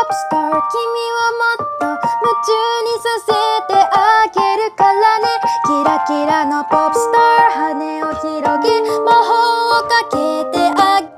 プスター君をもっと夢中にさせてあげるからね。キラキラのポップスター羽を広げ魔法をかけてあげる